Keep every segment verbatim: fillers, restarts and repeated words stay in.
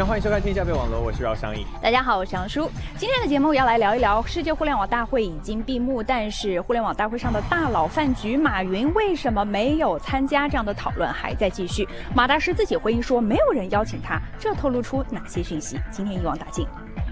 常欢迎收看天下杯网络，我是饶尚义。 大家好，我是杨舒。今天的节目要来聊一聊世界互联网大会已经闭幕，但是互联网大会上的大佬饭局，马云为什么没有参加？这样的讨论还在继续。马大师自己回应说，没有人邀请他，这透露出哪些讯息？今天一网打尽。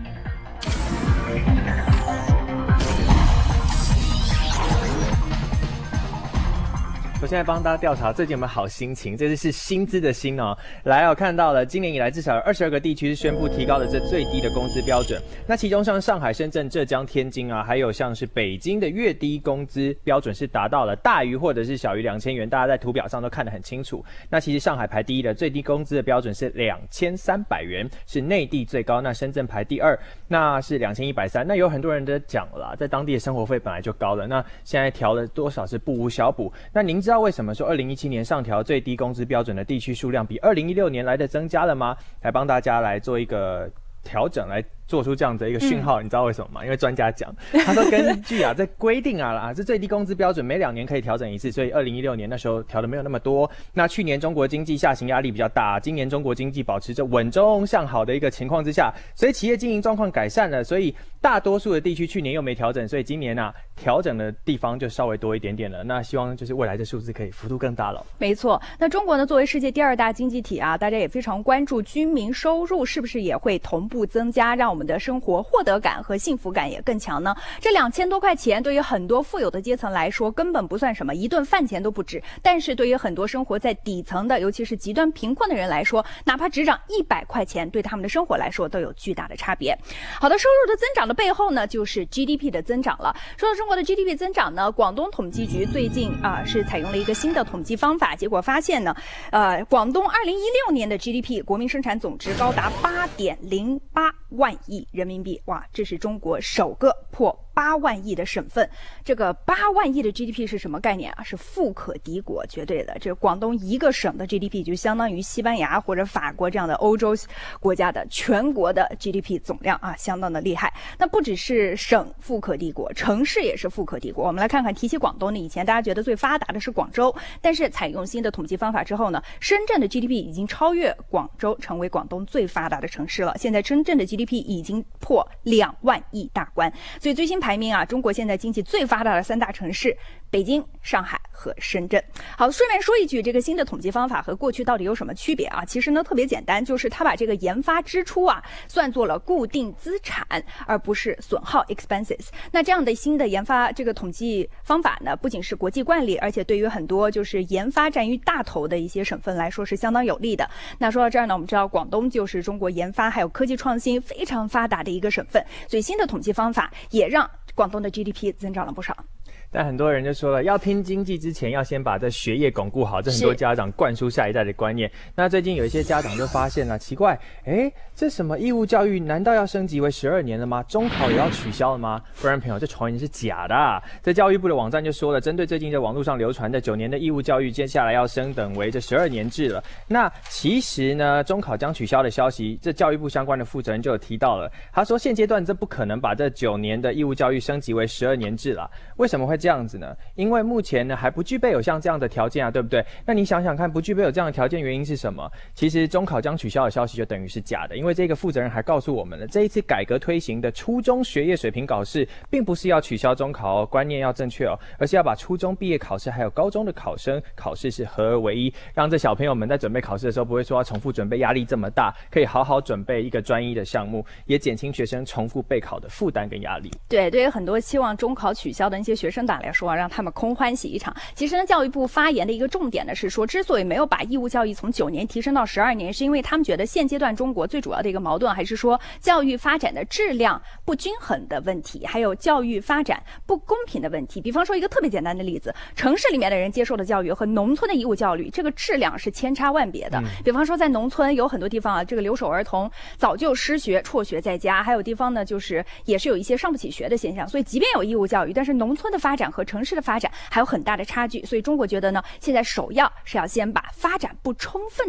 我现在帮大家调查最近有没有好心情，这是薪资的薪哦。来哦，看到了，今年以来至少有二十二个地区是宣布提高了这最低的工资标准。那其中像上海、深圳、浙江、天津啊，还有像是北京的月低工资标准是达到了大于或者是小于两千元，大家在图表上都看得很清楚。那其实上海排第一的最低工资的标准是两千三百元，是内地最高。那深圳排第二，那是两千一百三。那有很多人都讲了啦，在当地的生活费本来就高了，那现在调了多少是不无小补。那您知道知道为什么说二零一七年上调最低工资标准的地区数量比二零一六年来的增加了吗？来帮大家来做一个调整，来做出这样的一个讯号，嗯、你知道为什么吗？因为专家讲，他说根据啊，这规定啊啦，这最低工资标准每两年可以调整一次，所以二零一六年那时候调的没有那么多。那去年中国经济下行压力比较大，今年中国经济保持着稳中向好的一个情况之下，所以企业经营状况改善了，所以大多数的地区去年又没调整，所以今年啊调整的地方就稍微多一点点了。那希望就是未来这数字可以幅度更大了。 没错，那中国呢作为世界第二大经济体啊，大家也非常关注居民收入是不是也会同步增加，让我们的生活获得感和幸福感也更强呢？这两千多块钱对于很多富有的阶层来说根本不算什么，一顿饭钱都不止。但是对于很多生活在底层的，尤其是极端贫困的人来说，哪怕只涨一百块钱，对他们的生活来说都有巨大的差别。好的，收入的增长的背后呢，就是 G D P 的增长了。说到中国的 G D P 增长呢，广东统计局最近啊是采用了一个新的统计方法，结果发现呢，呃，广东二零一六年的 G D P 国民生产总值高达八点零八万亿人民币。哇，这是中国首个破八万亿的省份。这个八万亿的 G D P 是什么概念啊？是富可敌国，绝对的。这广东一个省的 G D P 就相当于西班牙或者法国这样的欧洲国家的全国的 G D P 总量啊，相当的厉害。那不只是省富可敌国，城市也是富可敌国。我们来看看，提起广东呢，以前大家觉得最发达的是广州，但是采用新的统计方法之后呢，深圳的 G D P 已经超越广州，成为广东最发达的城市了。现在深圳的 G D P 已经破两万亿大关，所以最新排名啊，中国现在经济最发达的三大城市：北京、上海和深圳。好，顺便说一句，这个新的统计方法和过去到底有什么区别啊？其实呢特别简单，就是它把这个研发支出啊算作了固定资产，而不是损耗 expenses。那这样的新的研发这个统计方法呢，不仅是国际惯例，而且对于很多就是研发占于大头的一些省份来说是相当有利的。那说到这儿呢，我们知道广东就是中国研发还有科技创新非常发达的一个省份，所以新的统计方法也让广东的 G D P 增长了不少。 但很多人就说了，要拼经济之前要先把这学业巩固好，这很多家长灌输下一代的观念。那最近有一些家长就发现了，奇怪，诶，这什么义务教育难道要升级为十二年了吗？中考也要取消了吗？不然朋友，这传言是假的啊。这教育部的网站就说了，针对最近在网络上流传的九年的义务教育，接下来要升等为这十二年制了。那其实呢，中考将取消的消息，这教育部相关的负责人就有提到了，他说现阶段这不可能把这九年的义务教育升级为十二年制了。为什么会这样子呢？因为目前呢还不具备有像这样的条件啊，对不对？那你想想看，不具备有这样的条件，原因是什么？其实中考将取消的消息就等于是假的，因为这个负责人还告诉我们了，这一次改革推行的初中学业水平考试，并不是要取消中考哦，观念要正确哦，而是要把初中毕业考试还有高中的考生考试是合而为一，让这小朋友们在准备考试的时候不会说要重复准备，压力这么大，可以好好准备一个专一的项目，也减轻学生重复备考的负担跟压力。 对，对于很多期望中考取消的那些学生党来说啊，让他们空欢喜一场。其实呢，教育部发言的一个重点呢是说，之所以没有把义务教育从九年提升到十二年，是因为他们觉得现阶段中国最主要的一个矛盾还是说教育发展的质量不均衡的问题，还有教育发展不公平的问题。比方说一个特别简单的例子，城市里面的人接受的教育和农村的义务教育，这个质量是千差万别的。嗯、比方说在农村有很多地方啊，这个留守儿童早就失学辍学在家，还有地方呢就是也是有一些上不起学的现象，所以即便有义务教育，但是农村的发展和城市的发展还有很大的差距。所以中国觉得呢，现在首要是要先把发展不充分的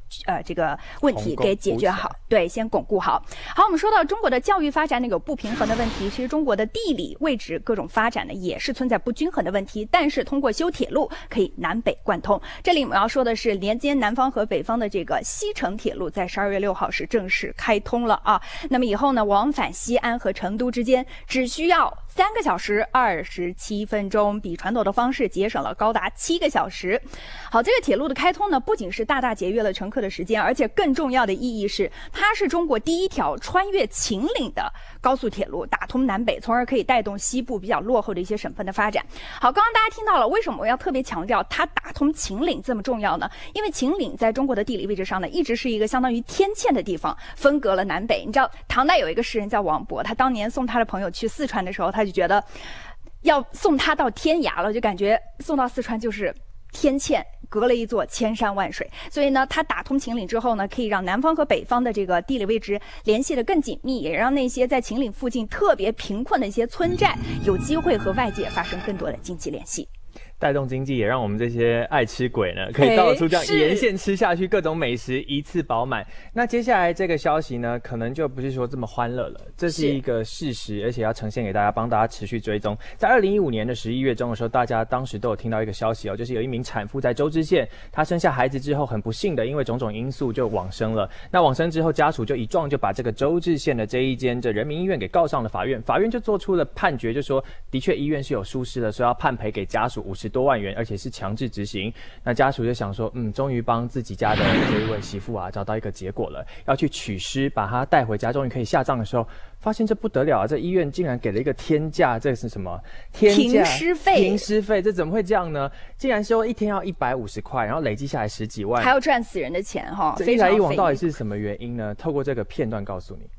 呃这个问题给解决好，对，先巩固好。好，我们说到中国的教育发展呢有不平衡的问题，其实中国的地理位置各种发展呢也是存在不均衡的问题，但是通过修铁路可以南北贯通。这里我们要说的是连接南方和北方的这个西成铁路，在十二月六号是正式开通了啊。那么以后呢，往返西安和成都之间只需要三个小时二十七分钟，比传统的方式节省了高达七个小时。好，这个铁路的开通呢，不仅是大大节约了乘客的时间，而且更重要的意义是，它是中国第一条穿越秦岭的高速铁路，打通南北，从而可以带动西部比较落后的一些省份的发展。好，刚刚大家听到了，为什么我要特别强调它打通秦岭这么重要呢？因为秦岭在中国的地理位置上呢，一直是一个相当于天堑的地方，分隔了南北。你知道，唐代有一个诗人叫王勃，他当年送他的朋友去四川的时候，他就觉得要送他到天涯了，就感觉送到四川就是天堑，隔了一座千山万水。所以呢，它打通秦岭之后呢，可以让南方和北方的这个地理位置联系得更紧密，也让那些在秦岭附近特别贫困的一些村寨有机会和外界发生更多的经济联系。 带动经济，也让我们这些爱吃鬼呢，可以到处这样沿线吃下去，各种美食一次饱满。那接下来这个消息呢，可能就不是说这么欢乐了，这是一个事实，而且要呈现给大家，帮大家持续追踪。在二零一五年的十一月中的时候，大家当时都有听到一个消息哦，就是有一名产妇在州知县，她生下孩子之后，很不幸的因为种种因素就往生了。那往生之后，家属就一状就把这个州知县的这一间这人民医院给告上了法院，法院就做出了判决，就说的确医院是有疏失的，所以要判赔给家属五十多万元，而且是强制执行。那家属就想说，嗯，终于帮自己家的这一位媳妇啊找到一个结果了，要去取尸，把她带回家，终于可以下葬的时候，发现这不得了啊！这医院竟然给了一个天价，这是什么？天价停尸费， 停尸费，这怎么会这样呢？竟然说一天要一百五十块，然后累积下来十几万， 还要赚死人的钱哈！ 这一来一往到底是什么原因呢？透过这个片段告诉你。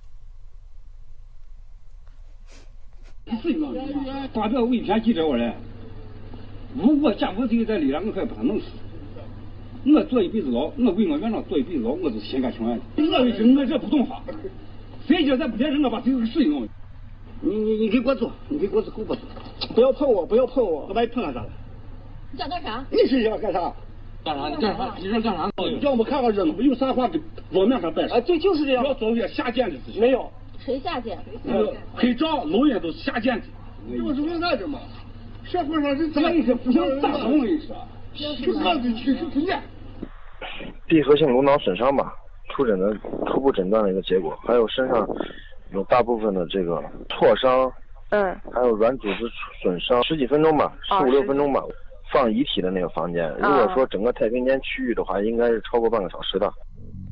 发表我一篇记者我嘞，如果见我这个在里边，我可把他弄死。我坐一辈子牢，我为我院长坐一辈子牢，我就心甘情愿。我为什我这不懂法？谁叫咱不连人，我把这个事情弄。你你你给我做，你给我做，给我做。不要碰我，不要碰我，我把你碰干啥了？ 你想干啥？ 你是想干啥？干啥？你干啥？你想干啥？让我们看看热闹，有啥话给桌面上摆上。啊，对，就是这样。不要做些下贱的事情。没有。 谁下贱？ 呃，黑照、录音都下贱的。这不是为啥子嘛？社会上人咱一些不想咋弄？我跟你说，就靠着去去去验。 闭合性颅脑损伤吧，初诊的初步诊断的一个结果，还有身上有大部分的这个挫伤， 嗯， 还有软组织损伤，十几分钟吧，十五六分钟吧。放遗体的那个房间，如果说整个太平间区域的话，应该是超过半个小时的。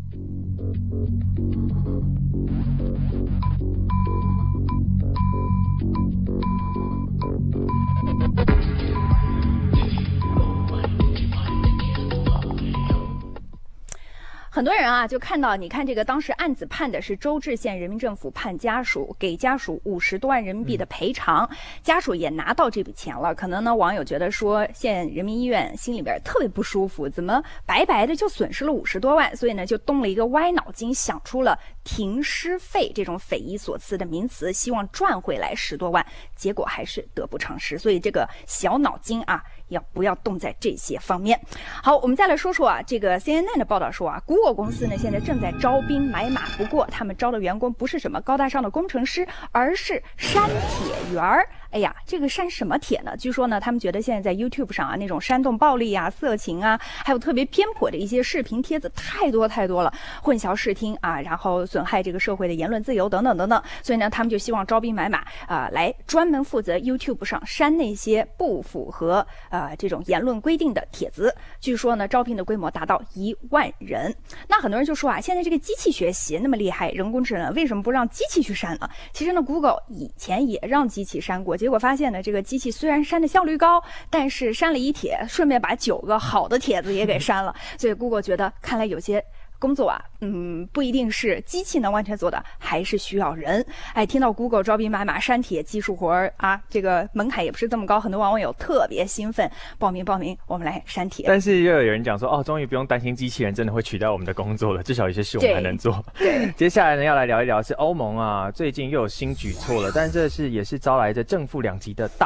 很多人啊，就看到你看这个当时案子判的是州治县人民政府判家属给家属五十多万人民币的赔偿，家属也拿到这笔钱了。可能呢，网友觉得说县人民医院心里边特别不舒服，怎么白白的就损失了五十多万？所以呢，就动了一个歪脑筋，想出了停尸费这种匪夷所思的名词，希望赚回来十多万，结果还是得不偿失。所以这个小脑筋啊，要不要动在这些方面？好，我们再来说说啊，这个 C N N 的报道说啊 ，Google 公司呢现在正在招兵买马，不过他们招的员工不是什么高大上的工程师，而是删帖员儿。哎呀，这个删什么帖呢？据说呢，他们觉得现在在 YouTube 上啊，那种煽动暴力啊、色情啊，还有特别偏颇的一些视频帖子太多太多了，混淆视听啊，然后损害这个社会的言论自由等等等等。所以呢，他们就希望招兵买马啊、呃，来专门负责 YouTube 上删那些不符合呃这种言论规定的帖子。据说呢，招聘的规模达到一万人。那很多人就说啊，现在这个机器学习那么厉害，人工智能为什么不让机器去删呢？其实呢 ，Google 以前也让机器删过。结果发现呢，这个机器虽然删的效率高，但是删了一帖，顺便把九个好的帖子也给删了。所以 Google 觉得，看来有些工作啊，嗯，不一定是机器能完全做的，还是需要人。哎，听到 Google 招兵买马删帖技术活儿啊，这个门槛也不是这么高，很多网友特别兴奋，报名报名，我们来删帖。 但是又有人讲说，哦，终于不用担心机器人真的会取代我们的工作了，至少有些事我们还能做。 对， 接下来呢，要来聊一聊是欧盟啊，最近又有新举措了，但这是也是招来着正负两极的大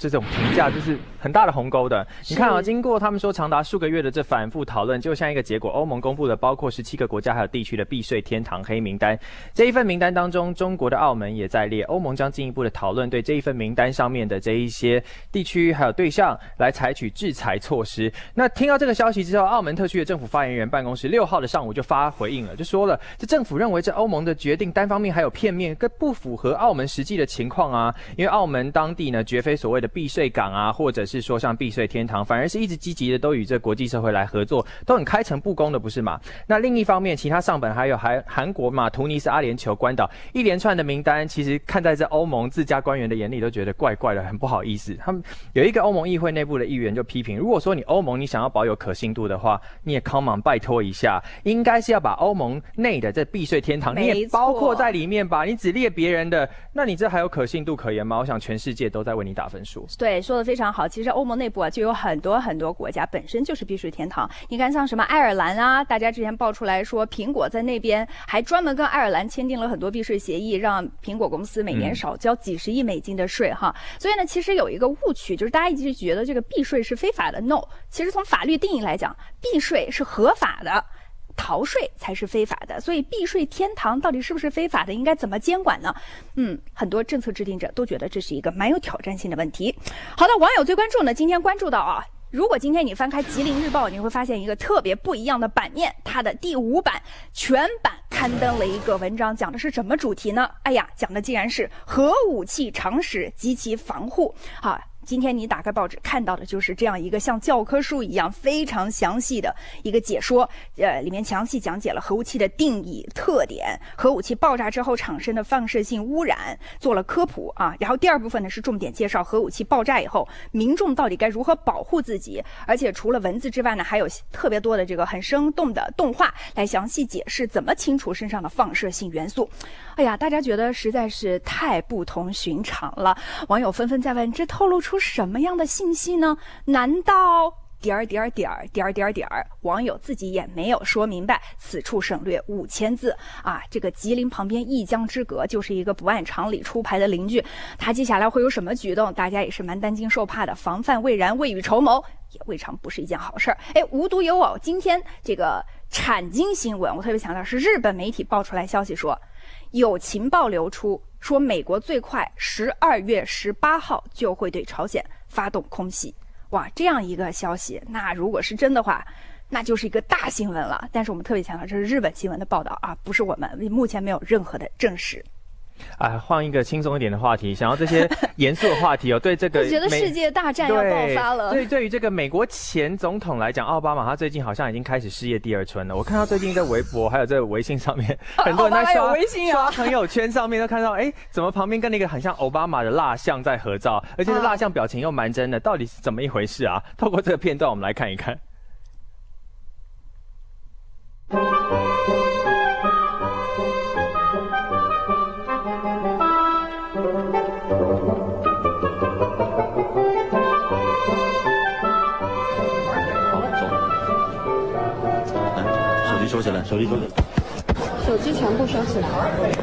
这种评价就是很大的鸿沟的。你看啊，经过他们说长达数个月的这反复讨论，就像一个结果，欧盟公布了包括十七个国家还有地区的避税天堂黑名单。这一份名单当中，中国的澳门也在列。欧盟将进一步的讨论对这一份名单上面的这一些地区还有对象来采取制裁措施。那听到这个消息之后，澳门特区的政府发言人办公室六号的上午就发回应了，就说了，这政府认为这欧盟的决定单方面还有片面，更不符合澳门实际的情况啊。因为澳门当地呢，绝非所谓的避税港啊，或者是说像避税天堂，反而是一直积极的都与这国际社会来合作，都很开诚布公的，不是吗？那另一方面，其他上本还有韩韩国嘛、突尼斯、阿联酋、关岛一连串的名单，其实看在这欧盟自家官员的眼里，都觉得怪怪的，很不好意思。他们有一个欧盟议会内部的议员就批评，如果说你欧盟你想要保有可信度的话，你也 come on 拜托一下，应该是要把欧盟内的这避税天堂你也包括在里面吧？你只列别人的，那你这还有可信度可言吗？我想全世界都在为你打分数。 对，说得非常好。其实欧盟内部啊，就有很多很多国家本身就是避税天堂。你看，像什么爱尔兰啊，大家之前爆出来说，苹果在那边还专门跟爱尔兰签订了很多避税协议，让苹果公司每年少交几十亿美金的税哈。嗯、所以呢，其实有一个误区，就是大家一直觉得这个避税是非法的 ，no， 其实从法律定义来讲，避税是合法的。逃税才是非法的，所以避税天堂到底是不是非法的，应该怎么监管呢？嗯，很多政策制定者都觉得这是一个蛮有挑战性的问题。好的，网友最关注呢，今天关注到啊，如果今天你翻开《吉林日报》，你会发现一个特别不一样的版面，它的第五版全版刊登了一个文章，讲的是什么主题呢？哎呀，讲的竟然是核武器常识及其防护。好。今天你打开报纸看到的就是这样一个像教科书一样非常详细的一个解说，呃，里面详细讲解了核武器的定义、特点，核武器爆炸之后产生的放射性污染，做了科普啊。然后第二部分呢是重点介绍核武器爆炸以后，民众到底该如何保护自己。而且除了文字之外呢，还有特别多的这个很生动的动画来详细解释怎么清除身上的放射性元素。哎呀，大家觉得实在是太不同寻常了，网友纷纷在问，这透露出出什么样的信息呢？难道点儿点儿点儿点儿点儿点儿？网友自己也没有说明白，此处省略五千字啊！这个吉林旁边一江之隔，就是一个不按常理出牌的邻居，他接下来会有什么举动？大家也是蛮担惊受怕的，防范未然，未雨绸缪，也未尝不是一件好事儿。哎，无独有偶，今天这个产经新闻，我特别强调是日本媒体爆出来消息说，有情报流出。说美国最快十二月十八号就会对朝鲜发动空袭，哇，这样一个消息，那如果是真的话，那就是一个大新闻了。但是我们特别强调，这是日本新闻的报道啊，不是我们，目前没有任何的证实。 哎，换一个轻松一点的话题，想要这些严肃的话题哦，对这个， 我觉得世界大战要爆发了。 对，对于这个美国前总统来讲，奥巴马他最近好像已经开始事业第二春了。我看到最近在微博还有在微信上面，很多人在刷、 哦、微信啊、刷朋友圈上面都看到，哎，怎么旁边跟那个很像奥巴马的蜡像在合照，而且这蜡像表情又蛮真的，到底是怎么一回事啊？透过这个片段，我们来看一看。 收起来，手机收起来， 手机全部收起来。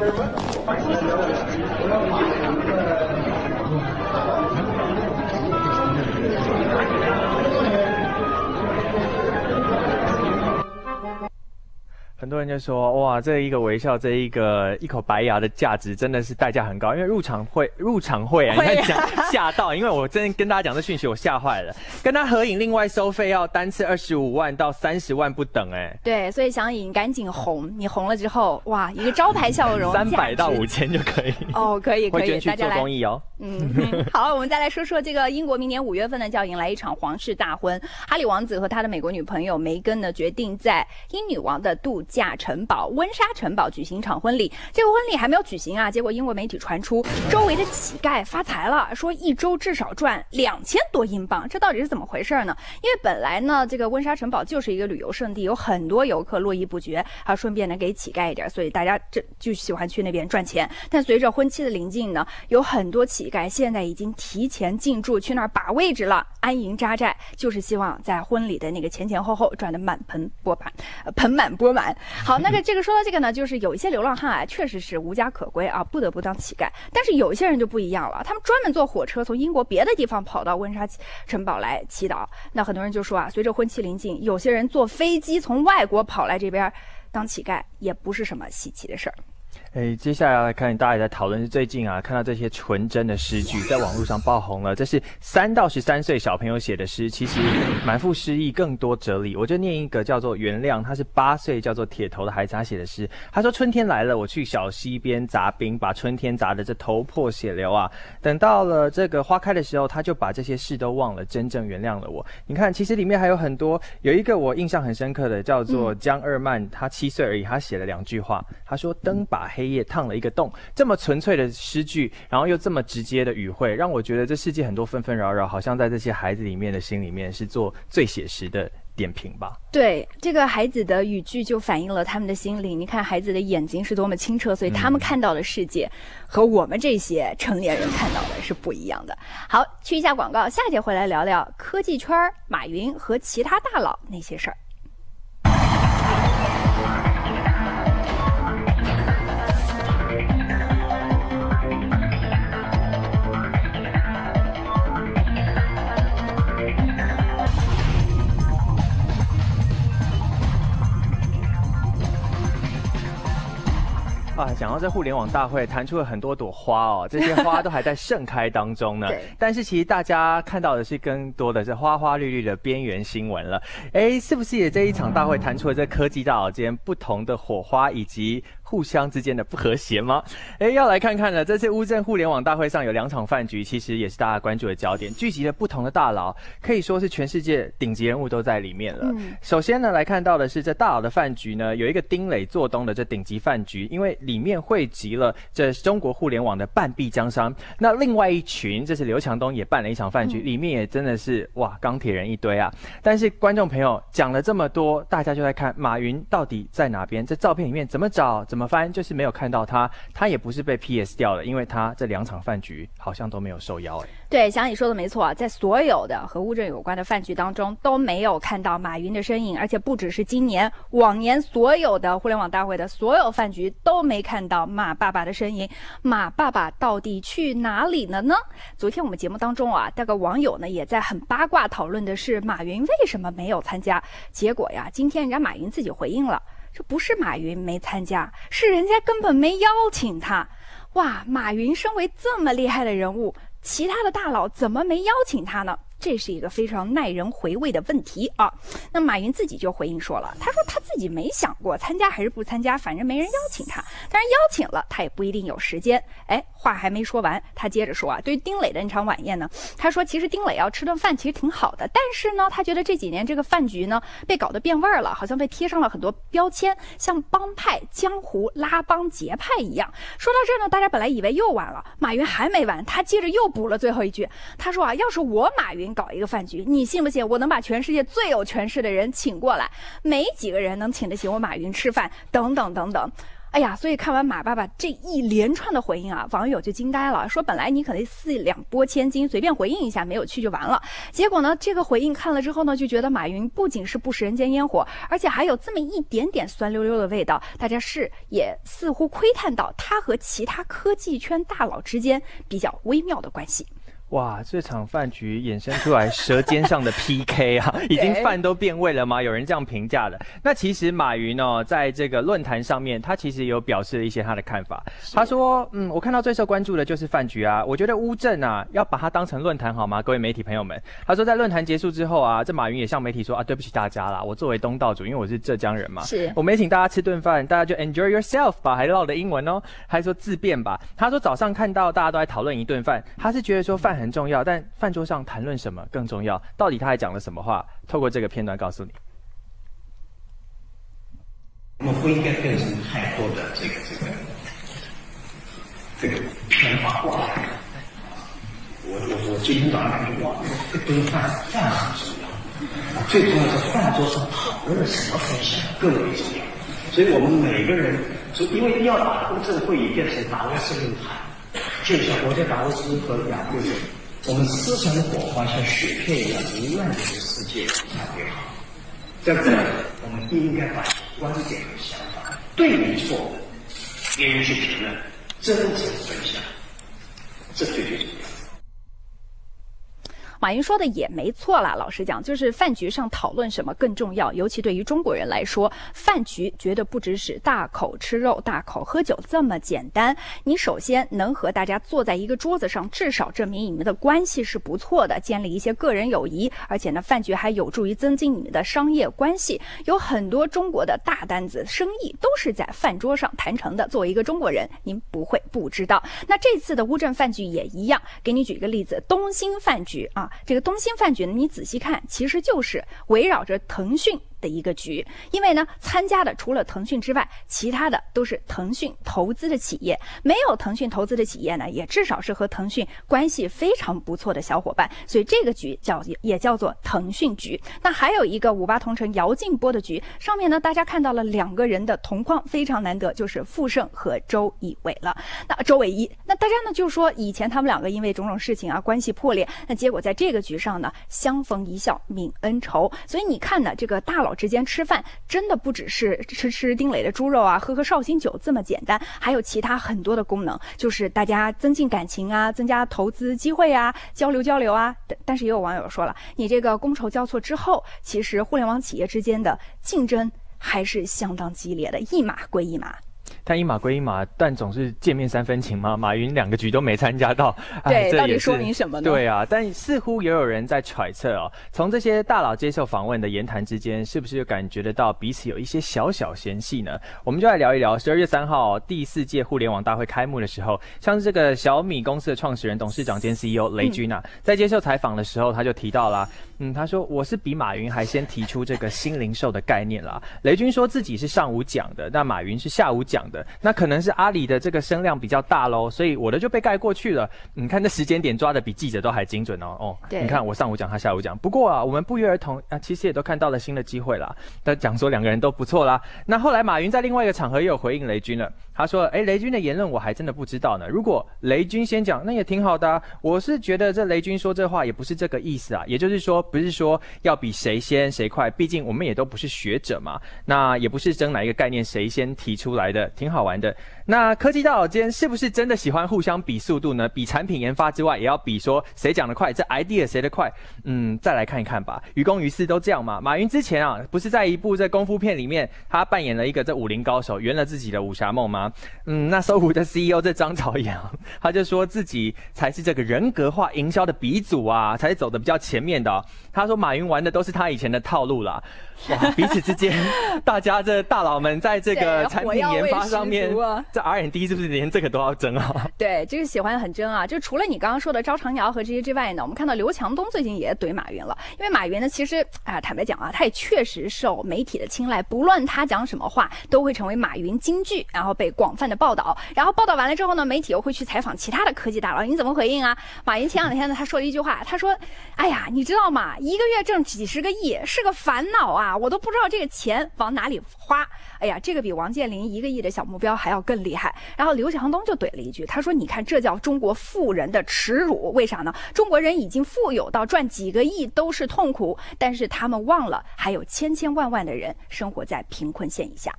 很多人就说，哇，这一个微笑，这一个一口白牙的价值真的是代价很高，因为入场会入场会啊，你看讲吓到，因为我真的跟大家讲这讯息，我吓坏了。跟他合影，另外收费要单次二十五万到三十万不等，哎。对， 所以想赢赶紧红，你红了之后，哇，一个招牌笑容， 三百到五千就可以。 哦，可以可以， 会捐去做公益哦。 嗯，好，我们再来说说这个英国明年五月份呢，就要迎来一场皇室大婚。哈里王子和他的美国女朋友梅根呢，决定在英女王的度假城堡温莎城堡举行一场婚礼。这个婚礼还没有举行啊，结果英国媒体传出周围的乞丐发财了，说一周至少赚两千多英镑，这到底是怎么回事呢？因为本来呢，这个温莎城堡就是一个旅游胜地，有很多游客络绎不绝，啊，顺便呢给乞丐一点，所以大家这就喜欢去那边赚钱。但随着婚期的临近呢，有很多乞丐现在已经提前进驻，去那儿把位置了，安营扎寨，就是希望在婚礼的那个前前后后赚得满盆钵满，呃，盆满钵满。 好，那个这个说到这个呢，就是有一些流浪汉啊，确实是无家可归啊，不得不当乞丐。但是有一些人就不一样了，他们专门坐火车从英国别的地方跑到温莎城堡来祈祷。那很多人就说啊，随着婚期临近，有些人坐飞机从外国跑来这边当乞丐，也不是什么稀奇的事儿。 哎，接下来来看，大家也在讨论是最近啊，看到这些纯真的诗句在网络上爆红了。这是三到十三岁小朋友写的诗，其实满腹诗意，更多哲理。我就念一个叫做原谅，他是八岁叫做铁头的孩子，他写的诗。他说：春天来了，我去小溪边砸冰，把春天砸得这头破血流啊。等到了这个花开的时候，他就把这些事都忘了，真正原谅了我。你看，其实里面还有很多，有一个我印象很深刻的叫做江二曼，他七岁而已，他写了两句话，他说：灯把黑夜烫了一个洞。这么纯粹的诗句，然后又这么直接的语汇，让我觉得这世界很多纷纷扰扰，好像在这些孩子里面的心里面是做最写实的点评吧。 对，这个孩子的语句就反映了他们的心灵。你看孩子的眼睛是多么清澈，所以他们看到的世界和我们这些成年人看到的是不一样的。好，去一下广告，下节回来聊聊科技圈马云和其他大佬那些事儿。 啊，讲到这互联网大会，弹出了很多朵花哦，这些花都还在盛开当中呢。但是其实大家看到的是更多的是花花绿绿的边缘新闻了。哎，是不是也这一场大会弹出了这科技大佬之间不同的火花以及互相之间的不和谐吗？哎，要来看看呢，这次乌镇互联网大会上有两场饭局，其实也是大家关注的焦点，聚集了不同的大佬，可以说是全世界顶级人物都在里面了。嗯、首先呢，来看到的是这大佬的饭局呢，有一个丁磊做东的这顶级饭局，因为里面汇集了这中国互联网的半壁江山。那另外一群，这是刘强东也办了一场饭局，嗯、里面也真的是哇钢铁人一堆啊。但是观众朋友讲了这么多，大家就在看马云到底在哪边？这照片里面怎么找怎么翻，就是没有看到他。他也不是被 P S 掉了，因为他这两场饭局好像都没有受邀哎。 对，想你说的没错，在所有的和乌镇有关的饭局当中都没有看到马云的身影，而且不只是今年，往年所有的互联网大会的所有饭局都没看到马爸爸的身影。马爸爸到底去哪里了呢？昨天我们节目当中啊，这个网友呢也在很八卦讨论的是马云为什么没有参加。结果呀，今天人家马云自己回应了，这不是马云没参加，是人家根本没邀请他。哇，马云身为这么厉害的人物，其他的大佬怎么没邀请他呢？这是一个非常耐人回味的问题啊。那马云自己就回应说了，他说他自己没想过参加还是不参加，反正没人邀请他，当然邀请了他也不一定有时间。哎，话还没说完，他接着说啊，对于丁磊的那场晚宴呢，他说其实丁磊要吃顿饭其实挺好的，但是呢他觉得这几年这个饭局呢被搞得变味儿了，好像被贴上了很多标签，像帮派、江湖、拉帮结派一样。说到这呢，大家本来以为又完了，马云还没完，他接着又补了最后一句，他说啊，要是我马云搞一个饭局，你信不信我能把全世界最有权势的人请过来，没几个人能请得起我马云吃饭，等等等等。哎呀，所以看完马爸爸这一连串的回应啊，网友就惊呆了，说本来你可能四两拨千斤，随便回应一下没有去就完了，结果呢这个回应看了之后呢，就觉得马云不仅是不食人间烟火，而且还有这么一点点酸溜溜的味道，大家是也似乎窥探到他和其他科技圈大佬之间比较微妙的关系。 哇，这场饭局衍生出来舌尖上的 P K 啊，已经饭都变味了吗？有人这样评价的。那其实马云哦，在这个论坛上面，他其实有表示了一些他的看法。他说，嗯，我看到最受关注的就是饭局啊，我觉得乌镇啊，要把它当成论坛好吗？各位媒体朋友们，他说在论坛结束之后啊，这马云也向媒体说啊，对不起大家啦，我作为东道主，因为我是浙江人嘛，是我没请大家吃顿饭，大家就 enjoy yourself 吧，还唠的英文哦，还说自便吧。他说早上看到大家都在讨论一顿饭，他是觉得说饭很重要，但饭桌上谈论什么更重要。到底他还讲了什么话？透过这个片段告诉你。 我们不应该变成太多的这个这个这个偏八卦。我我我今天早上看就忘了，这顿饭饭很重要，最重要是饭桌上讨论什么分享更为重要。所以我们每个人，就因为要把乌镇会议变成达沃斯论坛。就像我在达沃斯和雅各人，我们思想的火花像雪片一样弥漫这个世界才会好。 在这里，我们应该把观点和想法对与错愿意去评论，真诚分享，这最最重要。 马云说的也没错啦，老实讲，就是饭局上讨论什么更重要。尤其对于中国人来说，饭局绝对不只是大口吃肉、大口喝酒这么简单。你首先能和大家坐在一个桌子上，至少证明你们的关系是不错的，建立一些个人友谊。而且呢，饭局还有助于增进你们的商业关系。有很多中国的大单子生意都是在饭桌上谈成的。作为一个中国人，您不会不知道。那这次的乌镇饭局也一样，给你举一个例子，东兴饭局啊。这个东兴饭局呢，你仔细看，其实就是围绕着腾讯的一个局，因为呢，参加的除了腾讯之外，其他的都是腾讯投资的企业。没有腾讯投资的企业呢，也至少是和腾讯关系非常不错的小伙伴，所以这个局叫也叫做腾讯局。那还有一个五八同城姚劲波的局，上面呢，大家看到了两个人的同框，非常难得，就是傅盛和周以伟了。那周伟一，那大家呢就说以前他们两个因为种种事情啊关系破裂，那结果在这个局上呢相逢一笑泯恩仇。所以你看呢，这个大佬之间吃饭真的不只是吃吃丁磊的猪肉啊，喝喝绍兴酒这么简单，还有其他很多的功能，就是大家增进感情啊，增加投资机会啊，交流交流啊。但是也有网友说了，你这个觥筹交错之后，其实互联网企业之间的竞争还是相当激烈的，一码归一码。 但一码归一码，但总是见面三分情嘛。马云两个局都没参加到， 对，到底说明什么呢？ 对啊，但似乎也有人在揣测哦，从这些大佬接受访问的言谈之间，是不是就感觉得到彼此有一些小小嫌隙呢？我们就来聊一聊十二月三号、哦、第四届互联网大会开幕的时候，像是这个小米公司的创始人、董事长兼 C E O 雷军啊，嗯、在接受采访的时候，他就提到啦，嗯，他说我是比马云还先提出这个新零售的概念啦。雷军说自己是上午讲的，那马云是下午讲的。那可能是阿里的这个声量比较大咯，所以我的就被盖过去了。你看这时间点抓的比记者都还精准哦。哦，你看我上午讲，他下午讲。不过啊，我们不约而同啊，其实也都看到了新的机会啦。他讲说两个人都不错啦。那后来马云在另外一个场合也有回应雷军了，他说：“哎，雷军的言论我还真的不知道呢。如果雷军先讲，那也挺好的啊。我是觉得这雷军说这话也不是这个意思啊，也就是说不是说要比谁先谁快，毕竟我们也都不是学者嘛。那也不是争哪一个概念谁先提出来的，挺好玩的。”那科技大佬间是不是真的喜欢互相比速度呢？比产品研发之外，也要比说谁讲得快，这 idea 谁的快？嗯，再来看一看吧。于公于私都这样嘛。马云之前啊，不是在一部这功夫片里面，他扮演了一个这武林高手，圆了自己的武侠梦吗？嗯，那搜狐的 C E O 这张朝阳，他就说自己才是这个人格化营销的鼻祖啊，才是走得比较前面的、哦。他说马云玩的都是他以前的套路啦。哇，彼此之间，大家这大佬们在这个产品研发上面，这 R and D 是不是连这个都要争啊？ 对，这个喜欢很争啊。就除了你刚刚说的招长尧和这些之外呢，我们看到刘强东最近也怼马云了。因为马云呢，其实啊，坦白讲啊，他也确实受媒体的青睐，不论他讲什么话，都会成为马云金句，然后被广泛的报道。然后报道完了之后呢，媒体又会去采访其他的科技大佬，你怎么回应啊？马云前两天呢，他说了一句话，他说：“哎呀，你知道吗？一个月挣几十个亿是个烦恼啊。”我都不知道这个钱往哪里花，哎呀，这个比王健林一个亿的小目标还要更厉害。然后刘强东就怼了一句，他说：“你看，这叫中国富人的耻辱。为啥呢？中国人已经富有到赚几个亿都是痛苦，但是他们忘了还有千千万万的人生活在贫困线以下。”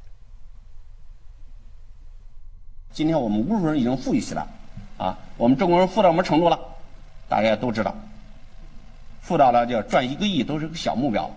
今天我们无数人已经富裕起来，啊，我们中国人富到什么程度了？大家都知道，富到了就赚一个亿都是个小目标了。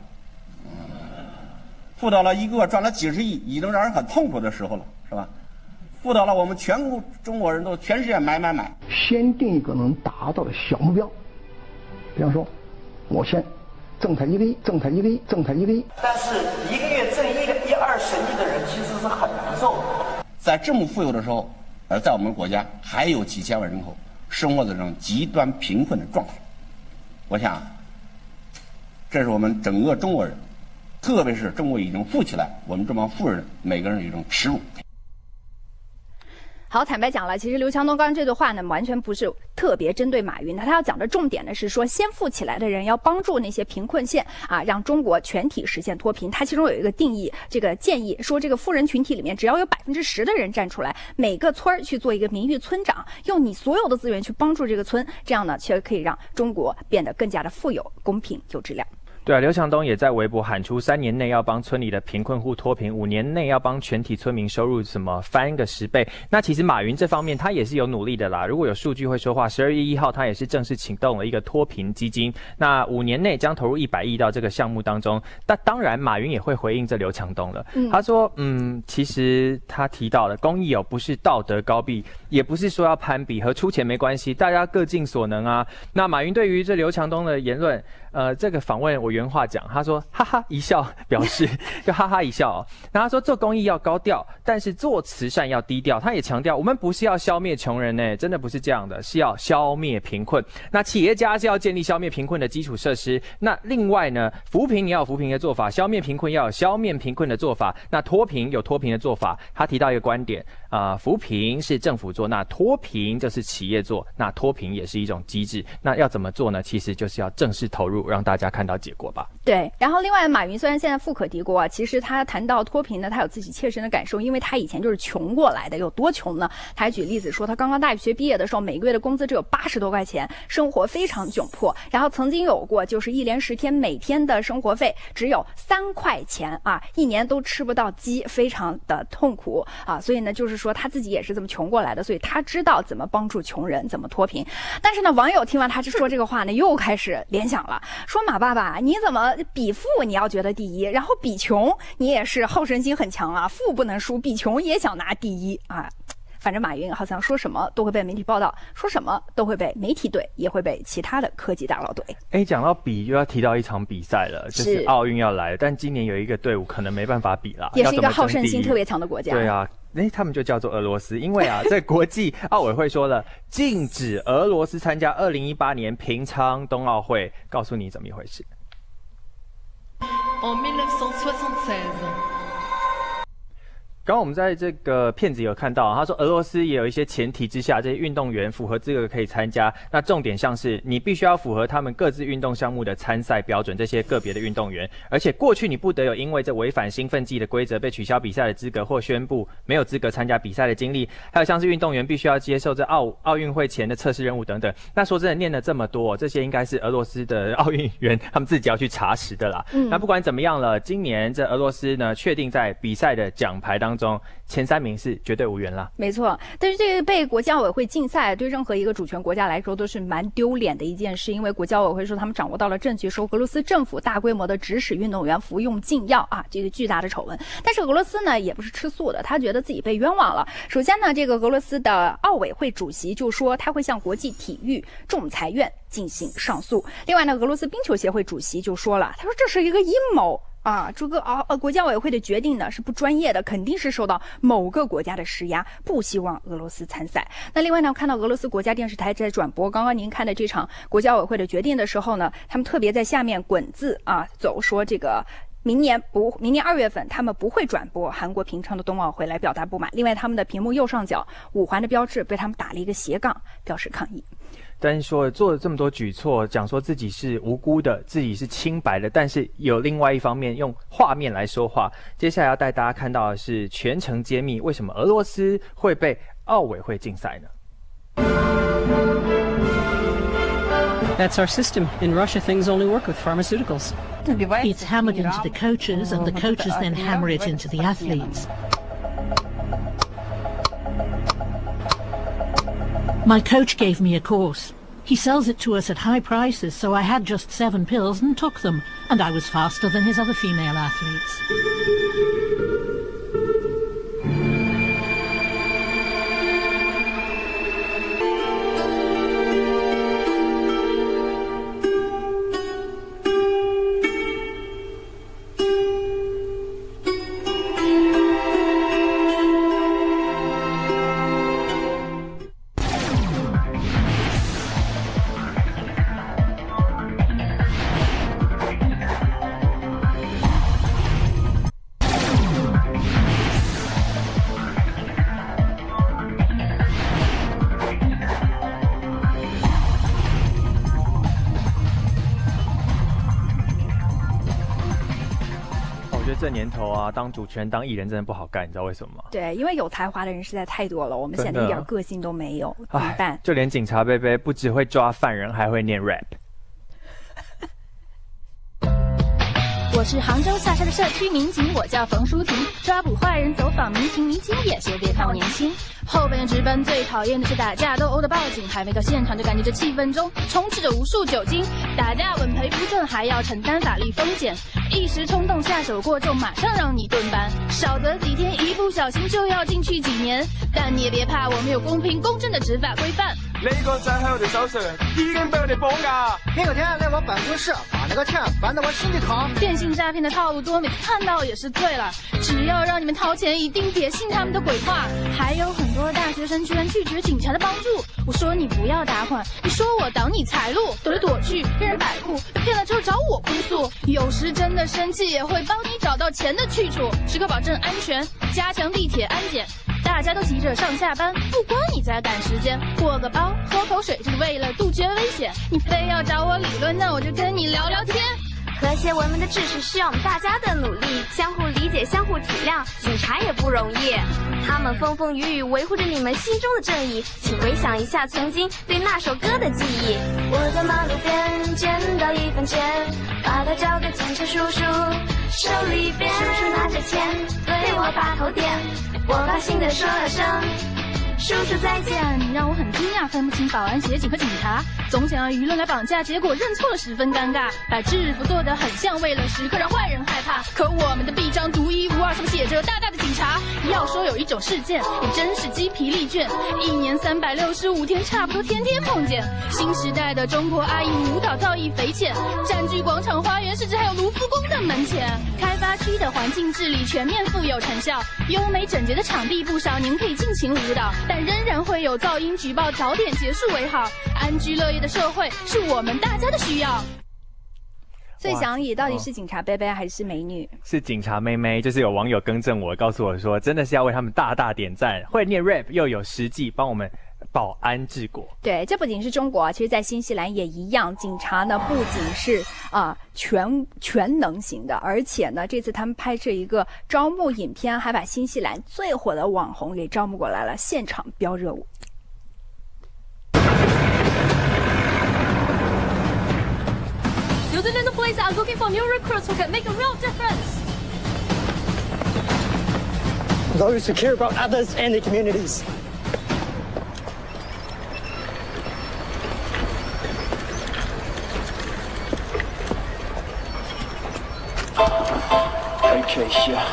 富到了一个赚了几十亿，已经让人很痛苦的时候了，是吧？富到了我们全国中国人都全世界买买买。 先定一个能达到的小目标，比方说，我先挣他一个亿，挣他一个亿，挣他一个亿。 但是一个月挣一个一二十亿的人其实是很难受的。 在这么富有的时候，而在我们国家还有几千万人口生活在这种极端贫困的状态。我想，这是我们整个中国人。特别是中国已经富起来，我们这帮富人每个人有一种耻辱。 好，坦白讲了，其实刘强东刚刚这段话呢，完全不是特别针对马云的，他要讲的重点呢是说，先富起来的人要帮助那些贫困县啊，让中国全体实现脱贫。他其中有一个定义，这个建议说，这个富人群体里面只要有百分之十的人站出来，每个村儿去做一个名誉村长，用你所有的资源去帮助这个村，这样呢，却可以让中国变得更加的富有、公平、有质量。 对啊，刘强东也在微博喊出三年内要帮村里的贫困户脱贫，五年内要帮全体村民收入什么翻个十倍。那其实马云这方面他也是有努力的啦，如果有数据会说话。十二月一号他也是正式启动了一个脱贫基金，那五年内将投入一百亿到这个项目当中。但当然马云也会回应这刘强东了，嗯、他说嗯，其实他提到了公益哦，不是道德高壁，也不是说要攀比，和出钱没关系，大家各尽所能啊。那马云对于这刘强东的言论，呃，这个访问我原话讲，他说哈哈一笑，表示就哈哈一笑哦。那他说做公益要高调，但是做慈善要低调。他也强调，我们不是要消灭穷人呢，真的不是这样的，是要消灭贫困。那企业家是要建立消灭贫困的基础设施。那另外呢，扶贫你要有扶贫的做法，消灭贫困要有消灭贫困的做法，那脱贫有脱贫的做法。他提到一个观点啊、呃，扶贫是政府做，那脱贫就是企业做，那脱贫也是一种机制。那要怎么做呢？其实就是要正式投入，让大家看到结果吧。 对，然后另外马云虽然现在富可敌国啊，其实他谈到脱贫呢，他有自己切身的感受，因为他以前就是穷过来的，有多穷呢？他还举例子说，他刚刚大学毕业的时候，每个月的工资只有八十多块钱，生活非常窘迫。然后曾经有过就是一连十天，每天的生活费只有三块钱啊，一年都吃不到鸡，非常的痛苦啊。所以呢，就是说他自己也是这么穷过来的，所以他知道怎么帮助穷人，怎么脱贫。但是呢，网友听完他说这个话呢，又开始联想了，说马爸爸，你怎么比富你要觉得第一，然后比穷你也是好胜心很强啊，富不能输，比穷也想拿第一啊。反正马云好像说什么都会被媒体报道，说什么都会被媒体怼，也会被其他的科技大佬怼。 哎，讲到比，又要提到一场比赛了，就是奥运要来，但今年有一个队伍可能没办法比啦， 也是一个好胜心特别强的国家。 对啊，哎，他们就叫做俄罗斯，因为啊，在国际奥委会说了，禁止俄罗斯参加二零一八年平昌冬奥会。告诉你怎么一回事。En mille neuf cent soixante-seize。刚刚我们在这个片子有看到，他说俄罗斯也有一些前提之下，这些运动员符合资格可以参加。那重点像是你必须要符合他们各自运动项目的参赛标准，这些个别的运动员，而且过去你不得有因为这违反兴奋剂的规则被取消比赛的资格或宣布没有资格参加比赛的经历，还有像是运动员必须要接受这奥奥运会前的测试任务等等。那说真的，念了这么多，这些应该是俄罗斯的奥运员他们自己要去查实的啦。嗯、那不管怎么样了，今年这俄罗斯呢，确定在比赛的奖牌当中前三名是绝对无缘啦。 没错，但是这个被国际奥委会禁赛，对任何一个主权国家来说都是蛮丢脸的一件事，因为国际奥委会说他们掌握到了证据，说俄罗斯政府大规模的指使运动员服用禁药啊，这个巨大的丑闻。但是俄罗斯呢也不是吃素的，他觉得自己被冤枉了。首先呢，这个俄罗斯的奥委会主席就说他会向国际体育仲裁院进行上诉。另外呢，俄罗斯冰球协会主席就说了，他说这是一个阴谋。啊，这个啊呃，国际奥委会的决定呢是不专业的，肯定是受到某个国家的施压，不希望俄罗斯参赛。那另外呢，看到俄罗斯国家电视台在转播刚刚您看的这场国际奥委会的决定的时候呢，他们特别在下面滚字啊走说这个。明年不，明年二月份他们不会转播韩国平昌的冬奥会来表达不满。另外，他们的屏幕右上角五环的标志被他们打了一个斜杠，表示抗议。 但是说做了这么多举措，讲说自己是无辜的，自己是清白的，但是有另外一方面用画面来说话。接下来要带大家看到的是全程揭秘，为什么俄罗斯会被奥委会禁赛呢？ That's our system. In Russia, things only work with pharmaceuticals. It's hammered into the coaches, and the coaches then hammer it into the athletes. My coach gave me a course. He sells it to us at high prices, so I had just seven pills and took them, and I was faster than his other female athletes. 这年头啊，当主持人、当艺人真的不好干，你知道为什么吗？ 对，因为有才华的人实在太多了，我们显得一点个性都没有，怎么办？ 就连警察贝贝不只会抓犯人，还会念 rap。 我是杭州下沙的社区民警，我叫冯淑婷，抓捕坏人，走访民情，民警也学别看我年轻。后边的值班最讨厌的是打架斗殴的报警，还没到现场就感觉这气氛中充斥着无数酒精，打架稳赔不正，还要承担法律风险，一时冲动下手过重，马上让你蹲班，少则几天，一不小心就要进去幾年。但你也別怕，我們有公平公正的執法規範。 呢個仔喺我哋手上已經俾我哋綁架。 那個天來我辦公室把那個錢翻到我心裡頭。 電信詐騙的套路多，每次看到也是醉了。只要讓你們掏錢，一定別信他們的鬼話。還有很多大學生居然拒絕警察的幫助。我說你不要打款，你說我擋你財路，躲來躲去，被人擺佈，騙了之後找我哭訴。有時真的生氣，也會幫你找到錢的去處。時刻保證安全，加強地鐵安檢。大家都急着上下班，不光你在趕時間，過個包喝口水就是為了杜絕危險。你非要找我理論，那我就跟你聊聊天。 和諧文明的秩序需要我們大家的努力，相互理解，相互體諒，警察也不容易。他們風風雨雨維護着你們心中的正義，請回想一下曾經對那首歌的記憶。我在馬路邊撿到一分錢，把它交給警察叔叔手裡邊，叔叔拿着錢對我把頭點，我高興地說了聲叔叔再見。 你讓我很驚訝，分不清保安協警和警察，總想要輿論來綁架，結果認錯了十分尷尬，把制服做得很像，為了時刻讓壞人害怕。可我們的臂章獨一無二，上面寫着大大的警察。要說有一種事件，也真是雞皮利卷，一年三百六十五天，差不多天天碰見。新時代的中國阿姨舞蹈造詣匪淺，佔據廣場花園，甚至還有盧浮宮的門前。開發區的環境治理全面富有成效，優美整潔的場地不少，您可以盡情舞蹈，但仍然會有噪音舉報，早點結束為好。安居樂業的社會是我們大家的需要。 最想以到底是警察伯伯還是美女？ 是警察妹妹，就是有網友更正我，告訴我說，真的是要為他們大大點讚，會念 rap 又有實際幫我們保安治國。 對，這不僅是中國，其實在新西蘭也一樣，警察呢不僅是啊、呃、全全能型的，而且呢這次他們拍攝一個招募影片，還把新西蘭最火的網紅給招募過來了，現場飆熱舞。 You're in the place that are looking for new recruits who can make a real difference. Those who care about others and their communities. Okay, yeah.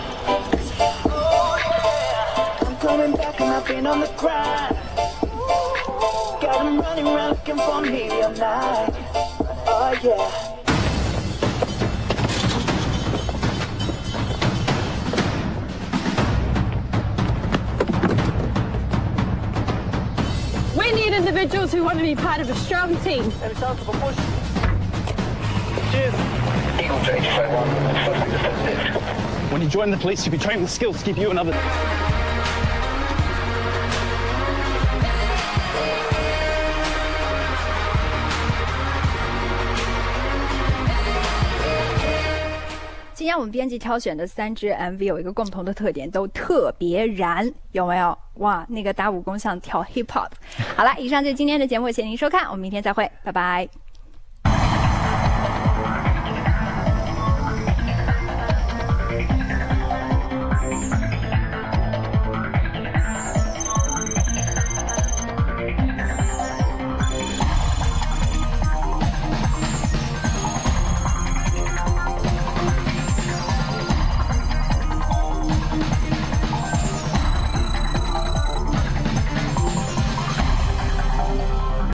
I'm coming back and I've been on the grind. Got them running around looking for me all night. Oh yeah. We need individuals who want to be part of a strong team. Cheers. Eagle to eighty-five one, When you join the police, you'll be trained with skills to give you another. 今天我们编辑挑选的三支 M V 有一个共同的特点，都特别燃，有没有？哇，那个打武功像跳 hip hop。好了，以上就是今天的节目，谢谢您收看，我们明天再会，拜拜。